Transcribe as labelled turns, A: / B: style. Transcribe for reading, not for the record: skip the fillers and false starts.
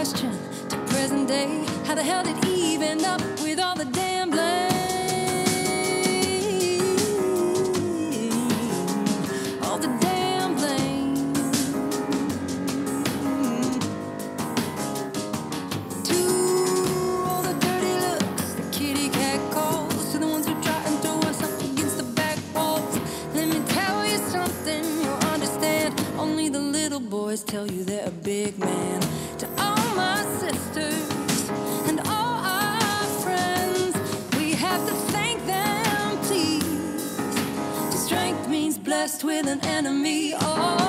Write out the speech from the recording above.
A: question to present day. How the hell did Eve end up with all the damn blame? All the damn blame. To all the dirty looks, the kitty cat calls, to the ones who try and throw us up against the back walls. Let me tell you something you'll understand. Only the little boys tell you they're a big man. To all my sisters and all our friends, we have to thank them, please. 'Cause strength means blessed with an enemy. Oh.